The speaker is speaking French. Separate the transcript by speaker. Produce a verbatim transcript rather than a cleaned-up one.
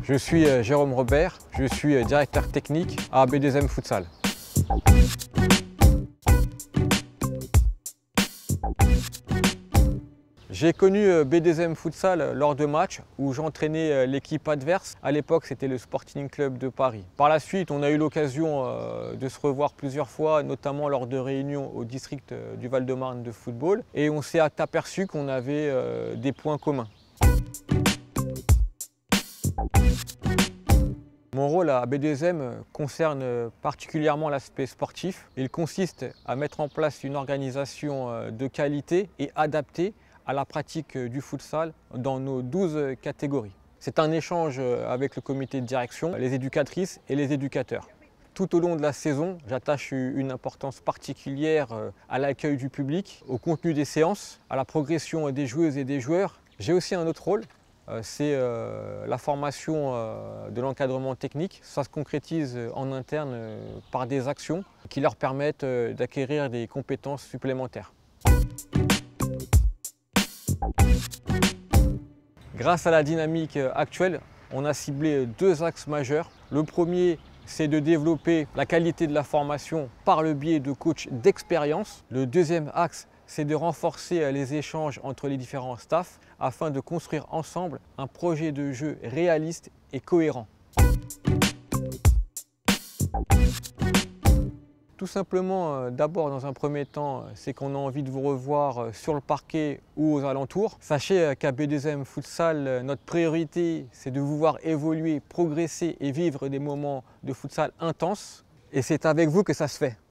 Speaker 1: Je suis Jérôme Robert, je suis directeur technique à B deux M Futsal. J'ai connu B deux M Futsal lors de matchs où j'entraînais l'équipe adverse. À l'époque, c'était le Sporting Club de Paris. Par la suite, on a eu l'occasion de se revoir plusieurs fois, notamment lors de réunions au district du Val-de-Marne de football. Et on s'est aperçu qu'on avait des points communs. Mon rôle à B deux M concerne particulièrement l'aspect sportif. Il consiste à mettre en place une organisation de qualité et adaptée à la pratique du futsal dans nos douze catégories. C'est un échange avec le comité de direction, les éducatrices et les éducateurs. Tout au long de la saison, j'attache une importance particulière à l'accueil du public, au contenu des séances, à la progression des joueuses et des joueurs. J'ai aussi un autre rôle, c'est la formation de l'encadrement technique. Ça se concrétise en interne par des actions qui leur permettent d'acquérir des compétences supplémentaires. Grâce à la dynamique actuelle, on a ciblé deux axes majeurs. Le premier, c'est de développer la qualité de la formation par le biais de coachs d'expérience. Le deuxième axe, c'est de renforcer les échanges entre les différents staffs afin de construire ensemble un projet de jeu réaliste et cohérent. Tout simplement, d'abord dans un premier temps, c'est qu'on a envie de vous revoir sur le parquet ou aux alentours. Sachez qu'à B deux M Futsal, notre priorité, c'est de vous voir évoluer, progresser et vivre des moments de futsal intenses. Et c'est avec vous que ça se fait.